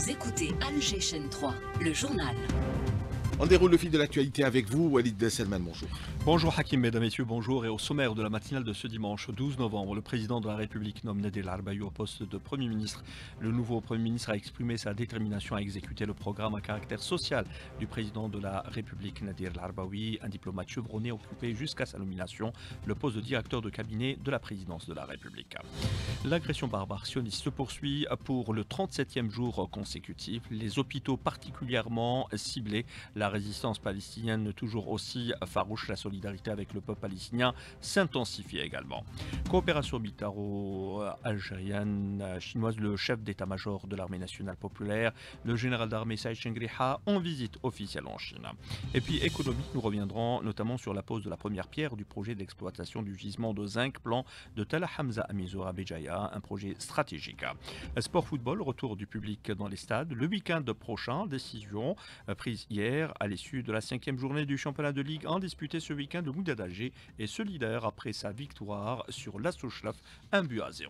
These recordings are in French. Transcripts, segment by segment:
Vous écoutez Alger Chaîne 3, le journal. On déroule le fil de l'actualité avec vous, Walid Selman, bonjour. Bonjour Hakim, mesdames, messieurs, bonjour. Et au sommaire de la matinale de ce dimanche 12 novembre, le président de la République nomme Nader Al-Arbaoui au poste de Premier ministre. Le nouveau Premier ministre a exprimé sa détermination à exécuter le programme à caractère social du président de la République Nader Al-Arbaoui, un diplomate chevronné occupé jusqu'à sa nomination le poste de directeur de cabinet de la présidence de la République. L'agression barbare sioniste se poursuit pour le 37e jour consécutif. Les hôpitaux particulièrement ciblés, la résistance palestinienne toujours aussi farouche, la solidarité avec le peuple palestinien s'intensifie également. Coopération militaro-algérienne chinoise, le chef d'état-major de l'armée nationale populaire, le général d'armée Saïd Chengriha, en visite officielle en Chine. Et puis économique, nous reviendrons notamment sur la pose de la première pierre du projet d'exploitation du gisement de zinc plan de Talla Hamza Amizoura Béjaïa, un projet stratégique. Sport football, retour du public dans les stades le week-end prochain, décision prise hier à l'issue de la 5e journée du championnat de Ligue 1 disputé ce week-end. Le Mouda d'Alger est solidaire après sa victoire sur l'Assouchlaf, 1-0.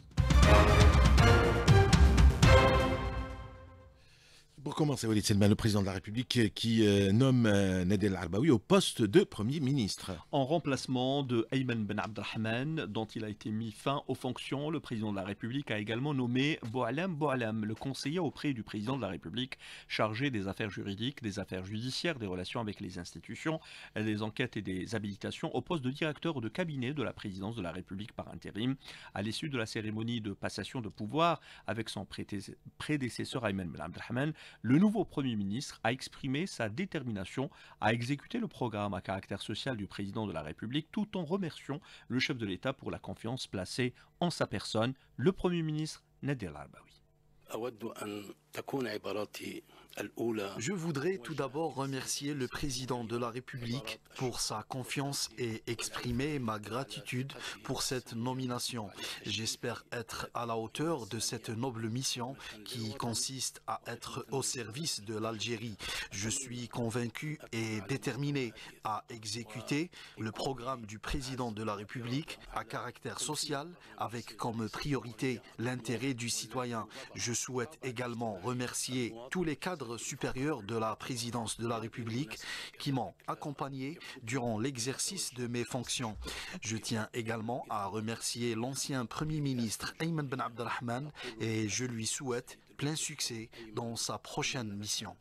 Pour commencer, Walid Selman, le président de la République qui nomme Nader Al-Arbaoui au poste de Premier ministre. En remplacement de Ayman Ben Abdelrahman, dont il a été mis fin aux fonctions, le président de la République a également nommé Boualam Boualam, le conseiller auprès du président de la République, chargé des affaires juridiques, des affaires judiciaires, des relations avec les institutions, des enquêtes et des habilitations, au poste de directeur de cabinet de la présidence de la République par intérim. À l'issue de la cérémonie de passation de pouvoir avec son prédécesseur Ayman Ben Abdelrahman, le nouveau Premier ministre a exprimé sa détermination à exécuter le programme à caractère social du président de la République tout en remerciant le chef de l'État pour la confiance placée en sa personne, le Premier ministre Nader Al-Arbaoui. Je voudrais tout d'abord remercier le président de la République pour sa confiance et exprimer ma gratitude pour cette nomination. J'espère être à la hauteur de cette noble mission qui consiste à être au service de l'Algérie. Je suis convaincu et déterminé à exécuter le programme du président de la République à caractère social avec comme priorité l'intérêt du citoyen. Je souhaite également remercier tous les cadres supérieurs de la présidence de la République qui m'ont accompagné durant l'exercice de mes fonctions. Je tiens également à remercier l'ancien Premier ministre Ayman Ben Abdelrahman et je lui souhaite plein succès dans sa prochaine mission.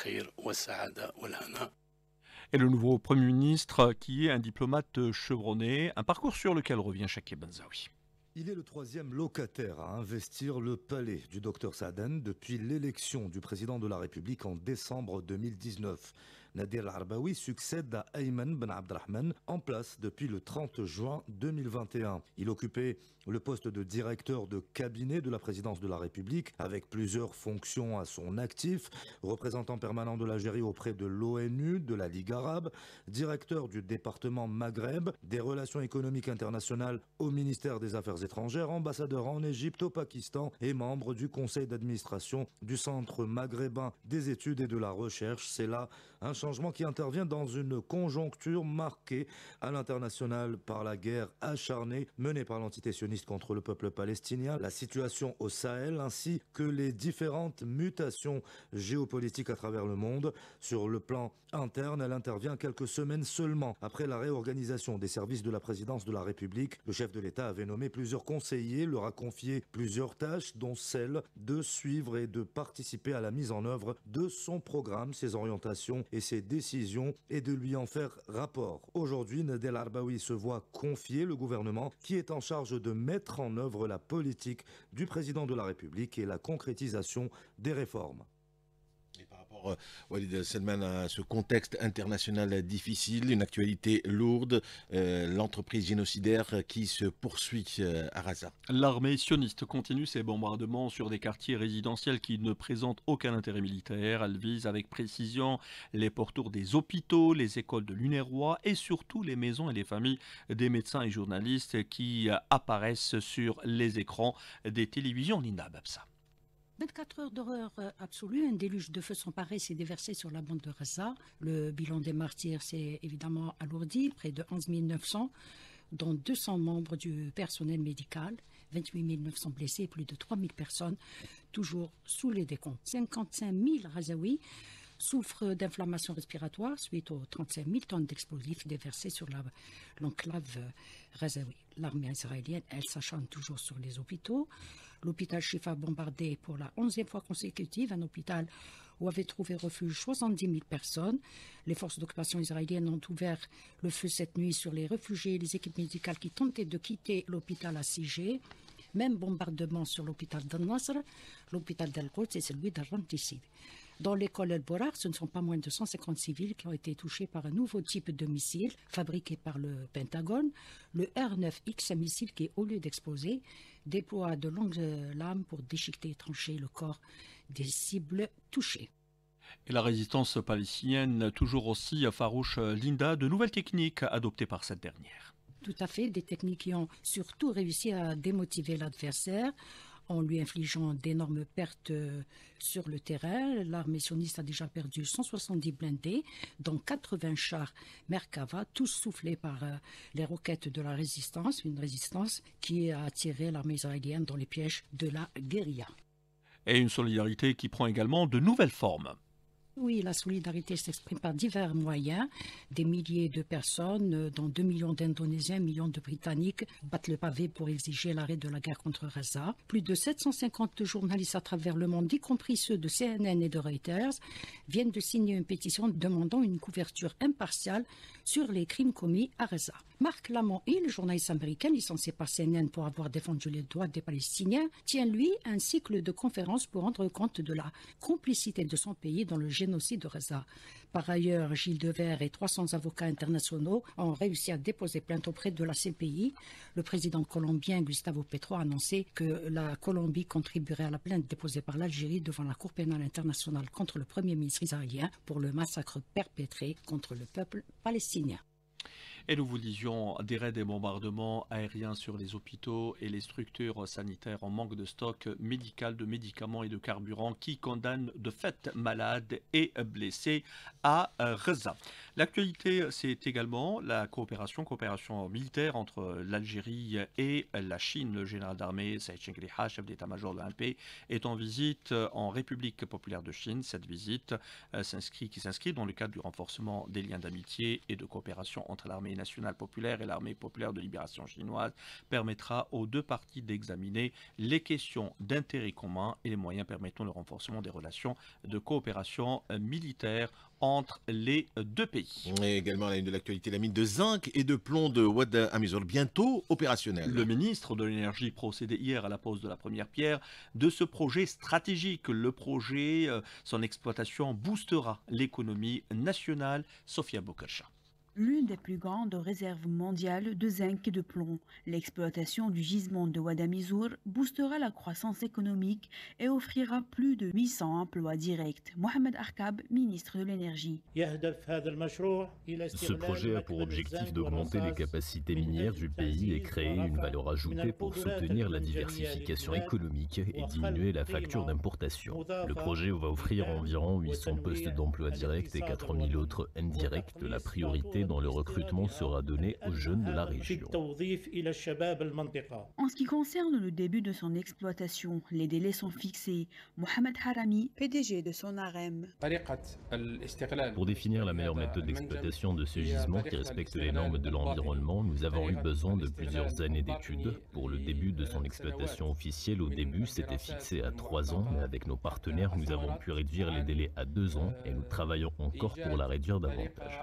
Et le nouveau Premier ministre qui est un diplomate chevronné, un parcours sur lequel revient Chakib Benzaoui. Il est le troisième locataire à investir le palais du Dr Saaden depuis l'élection du président de la République en décembre 2019. Nader Al-Arbaoui succède à Ayman Ben Abdelrahman en place depuis le 30 juin 2021. Il occupait le poste de directeur de cabinet de la présidence de la République avec plusieurs fonctions à son actif, représentant permanent de l'Algérie auprès de l'ONU, de la Ligue arabe, directeur du département Maghreb, des relations économiques internationales au ministère des Affaires étrangères, ambassadeur en Égypte, au Pakistan et membre du conseil d'administration du Centre maghrébin des études et de la recherche. C'est là un changement qui intervient dans une conjoncture marquée à l'international par la guerre acharnée menée par l'entité sioniste contre le peuple palestinien, la situation au Sahel ainsi que les différentes mutations géopolitiques à travers le monde. Sur le plan interne, elle intervient quelques semaines seulement après la réorganisation des services de la présidence de la République. Le chef de l'État avait nommé plusieurs conseillers, leur a confié plusieurs tâches, dont celle de suivre et de participer à la mise en œuvre de son programme, ses orientations et ses décisions, et de lui en faire rapport. Aujourd'hui, Nader Al-Arbaoui se voit confier le gouvernement qui est en charge de mettre en œuvre la politique du président de la République et la concrétisation des réformes. Et par rapport, Walid Selman, à ce contexte international difficile, une actualité lourde, l'entreprise génocidaire qui se poursuit à Gaza. L'armée sioniste continue ses bombardements sur des quartiers résidentiels qui ne présentent aucun intérêt militaire. Elle vise avec précision les pourtours des hôpitaux, les écoles de l'UNRWA et surtout les maisons et les familles des médecins et journalistes qui apparaissent sur les écrans des télévisions. Linda Babsa. 24 heures d'horreur absolue, un déluge de feu sans pareil s'est déversé sur la bande de Gaza. Le bilan des martyrs s'est évidemment alourdi, près de 11 900, dont 200 membres du personnel médical. 28 900 blessés et plus de 3 000 personnes toujours sous les décombres. 55 000 Ghazaouis souffrent d'inflammation respiratoire suite aux 35 000 tonnes d'explosifs déversés sur l'enclave ghazaoui. L'armée israélienne, elle, s'acharne toujours sur les hôpitaux. L'hôpital Shifa bombardé pour la 11e fois consécutive, un hôpital où avaient trouvé refuge 70 000 personnes. Les forces d'occupation israéliennes ont ouvert le feu cette nuit sur les réfugiés et les équipes médicales qui tentaient de quitter l'hôpital assiégé. Même bombardement sur l'hôpital d'Al-Nasr, l'hôpital d'Al-Quds et celui d'Al-Rantissid. Dans l'école El-Borar, ce ne sont pas moins de 150 civils qui ont été touchés par un nouveau type de missile fabriqué par le Pentagone, le R9X, un missile qui, au lieu d'exploser, déploie de longues lames pour déchiqueter et trancher le corps des cibles touchées. Et la résistance palestinienne, toujours aussi farouche, Linda, de nouvelles techniques adoptées par cette dernière. Tout à fait, des techniques qui ont surtout réussi à démotiver l'adversaire en lui infligeant d'énormes pertes sur le terrain. L'armée sioniste a déjà perdu 170 blindés, dont 80 chars Merkava, tous soufflés par les roquettes de la résistance, une résistance qui a attiré l'armée israélienne dans les pièges de la guérilla. Et une solidarité qui prend également de nouvelles formes. Oui, la solidarité s'exprime par divers moyens. Des milliers de personnes, dont 2 millions d'Indonésiens, 1 million de Britanniques, battent le pavé pour exiger l'arrêt de la guerre contre Gaza. Plus de 750 journalistes à travers le monde, y compris ceux de CNN et de Reuters, viennent de signer une pétition demandant une couverture impartiale sur les crimes commis à Gaza. Marc Lamont-Hill, journaliste américain licencié par CNN pour avoir défendu les droits des Palestiniens, tient lui un cycle de conférences pour rendre compte de la complicité de son pays dans le génocide de Gaza. Par ailleurs, Gilles Devers et 300 avocats internationaux ont réussi à déposer plainte auprès de la CPI. Le président colombien Gustavo Petro a annoncé que la Colombie contribuerait à la plainte déposée par l'Algérie devant la Cour pénale internationale contre le premier ministre israélien pour le massacre perpétré contre le peuple palestinien. Et nous vous disions des raids et bombardements aériens sur les hôpitaux et les structures sanitaires en manque de stock médical, de médicaments et de carburant qui condamnent de fait malades et blessés à Gaza. L'actualité, c'est également la coopération militaire entre l'Algérie et la Chine. Le général d'armée Saïd Chengriha, chef d'état-major de l'ANP, est en visite en République populaire de Chine. Cette visite s'inscrit dans le cadre du renforcement des liens d'amitié et de coopération entre l'armée nationale populaire et l'armée populaire de libération chinoise, permettra aux deux parties d'examiner les questions d'intérêt commun et les moyens permettant le renforcement des relations de coopération militaire entre les deux pays. Et également à la une de l'actualité, la mine de zinc et de plomb de Wad Amisol, bientôt opérationnelle. Le ministre de l'Énergie procédait hier à la pose de la première pierre de ce projet stratégique. Le projet, son exploitation boostera l'économie nationale. Sofia Bokercha. L'une des plus grandes réserves mondiales de zinc et de plomb. L'exploitation du gisement de Wad Amizour boostera la croissance économique et offrira plus de 800 emplois directs. Mohamed Arkab, ministre de l'Énergie. Ce projet a pour objectif d'augmenter les capacités minières du pays et créer une valeur ajoutée pour soutenir la diversification économique et diminuer la facture d'importation. Le projet va offrir environ 800 postes d'emploi directs et 4000 autres indirects. La priorité dans le recrutement sera donné aux jeunes de la région. En ce qui concerne le début de son exploitation, les délais sont fixés. Mohamed Harami, PDG de Sonarem. Pour définir la meilleure méthode d'exploitation de ce gisement qui respecte les normes de l'environnement, nous avons eu besoin de plusieurs années d'études. Pour le début de son exploitation officielle, au début, c'était fixé à 3 ans, mais avec nos partenaires, nous avons pu réduire les délais à 2 ans et nous travaillons encore pour la réduire davantage.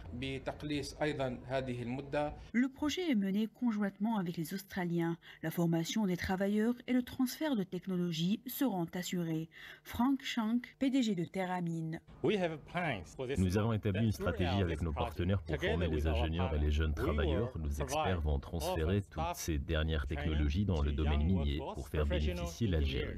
Le projet est mené conjointement avec les Australiens. La formation des travailleurs et le transfert de technologies seront assurés. Frank Shank, PDG de Terramine. Nous avons établi une stratégie avec nos partenaires pour former les ingénieurs et les jeunes travailleurs. Nos experts vont transférer toutes ces dernières technologies dans le domaine minier pour faire bénéficier l'Algérie.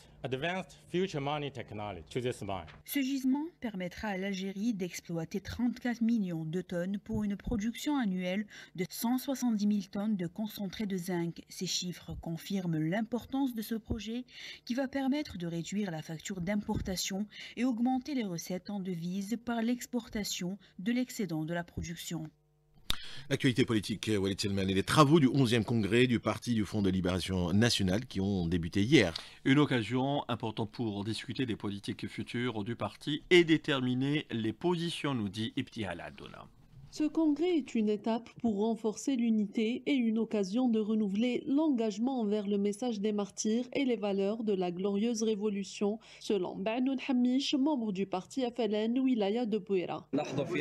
Ce gisement permettra à l'Algérie d'exploiter 34 millions de tonnes pour une production annuelle de 170 000 tonnes de concentré de zinc. Ces chiffres confirment l'importance de ce projet qui va permettre de réduire la facture d'importation et augmenter les recettes en devises par l'exportation de l'excédent de la production. L'actualité politique, Walid Selman, et les travaux du 11e congrès du Parti du Front de Libération Nationale qui ont débuté hier. Une occasion importante pour discuter des politiques futures du parti et déterminer les positions, nous dit Ibtihal Adona. Ce congrès est une étape pour renforcer l'unité et une occasion de renouveler l'engagement envers le message des martyrs et les valeurs de la glorieuse révolution, selon Banoun Hamish, membre du parti FLN Wilaya de Bouira.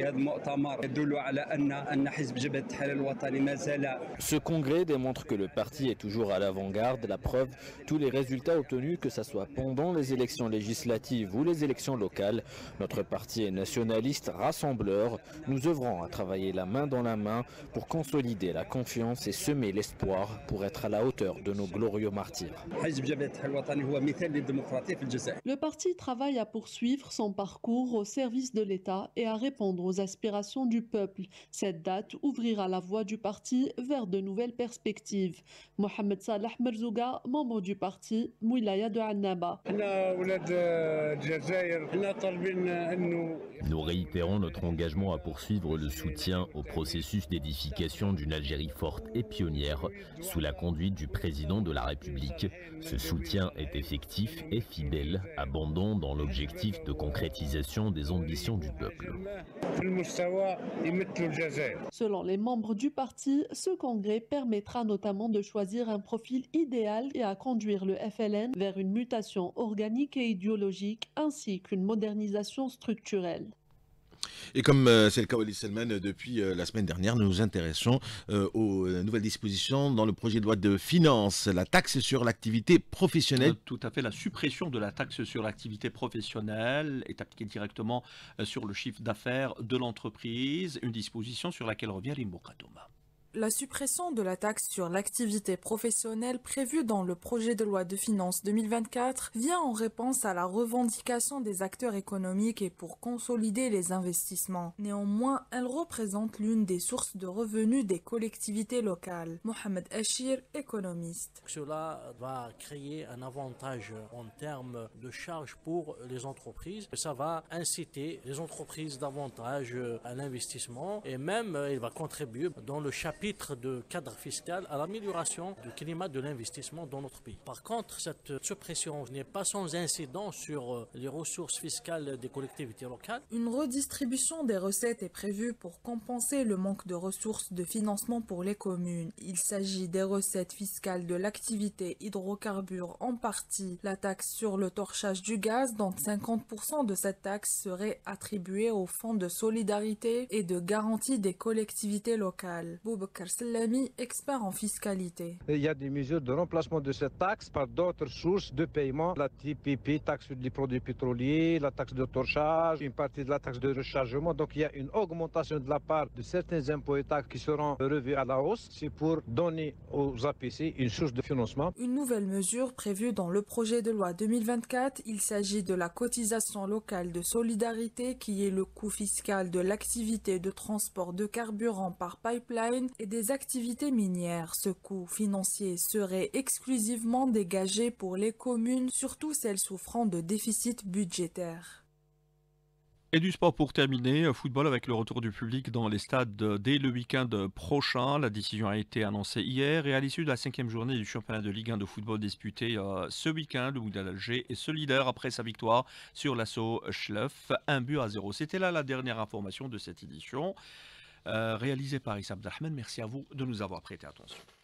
Ce congrès démontre que le parti est toujours à l'avant-garde. La preuve, tous les résultats obtenus, que ce soit pendant les élections législatives ou les élections locales, notre parti est nationaliste, rassembleur. Nous œuvrons à travailler la main dans la main pour consolider la confiance et semer l'espoir pour être à la hauteur de nos glorieux martyrs. Le parti travaille à poursuivre son parcours au service de l'État et à répondre aux aspirations du peuple. Cette date ouvrira la voie du parti vers de nouvelles perspectives. Mohamed Salah Merzouga, membre du parti Wilaya de Annaba. Nous réitérons notre engagement à poursuivre le soutien au processus d'édification d'une Algérie forte et pionnière sous la conduite du président de la République. Ce soutien est effectif et fidèle, abondant dans l'objectif de concrétisation des ambitions du peuple. Selon les membres du parti, ce congrès permettra notamment de choisir un profil idéal et à conduire le FLN vers une mutation organique et idéologique ainsi qu'une modernisation structurelle. Et comme c'est le cas Walid Selman, depuis la semaine dernière, nous nous intéressons aux nouvelles dispositions dans le projet de loi de finances, la taxe sur l'activité professionnelle. Tout à fait, la suppression de la taxe sur l'activité professionnelle est appliquée directement sur le chiffre d'affaires de l'entreprise, une disposition sur laquelle revient Rimbo Katouma. La suppression de la taxe sur l'activité professionnelle prévue dans le projet de loi de finances 2024 vient en réponse à la revendication des acteurs économiques et pour consolider les investissements. Néanmoins, elle représente l'une des sources de revenus des collectivités locales. Mohamed Achir, économiste. Cela va créer un avantage en termes de charges pour les entreprises. Ça va inciter les entreprises davantage à l'investissement et même il va contribuer dans le chapitre de cadre fiscal à l'amélioration du climat de l'investissement dans notre pays. Par contre, cette suppression n'est pas sans incidence sur les ressources fiscales des collectivités locales. Une redistribution des recettes est prévue pour compenser le manque de ressources de financement pour les communes. Il s'agit des recettes fiscales de l'activité hydrocarbures en partie, la taxe sur le torchage du gaz, dont 50% de cette taxe serait attribuée au fonds de solidarité et de garantie des collectivités locales. Boubacar Sellami, expert en fiscalité. Il y a des mesures de remplacement de cette taxe par d'autres sources de paiement. La TPP, taxe sur les produits pétroliers, la taxe de torchage, une partie de la taxe de rechargement. Donc il y a une augmentation de la part de certains impôts et taxes qui seront revus à la hausse. C'est pour donner aux APC une source de financement. Une nouvelle mesure prévue dans le projet de loi 2024, il s'agit de la cotisation locale de solidarité qui est le coût fiscal de l'activité de transport de carburant par pipeline et des activités minières. Ce coût financier serait exclusivement dégagé pour les communes, surtout celles souffrant de déficit budgétaire. Et du sport pour terminer, football avec le retour du public dans les stades dès le week-end prochain. La décision a été annoncée hier et à l'issue de la 5e journée du championnat de Ligue 1 de football disputé ce week-end, le Wydad Alger est solidaire après sa victoire sur l'assaut Schleuf, 1-0. C'était là la dernière information de cette édition. Réalisé par Issa Abdelrahman. Merci à vous de nous avoir prêté attention.